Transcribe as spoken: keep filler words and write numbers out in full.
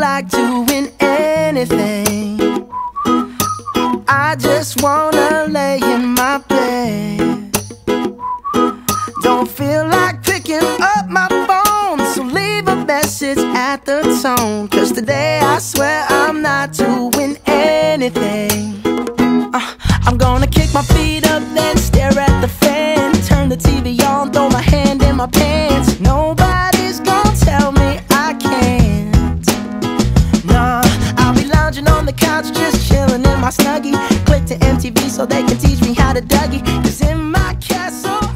like doing anything. I just wanna lay in my bed. Don't feel like picking up my phone, so leave a message at the tone. Cause today I swear I'm not doing anything. uh, I'm gonna kick my feet up, then stare at the fan. Turn the T V on, throw my hand in my pants. Nobody's gonna tell me I can't. Nah, I'll be lounging on the couch, just chilling in my Snuggie. Click to M T V so they can teach me how to Dougie. Cause in my castle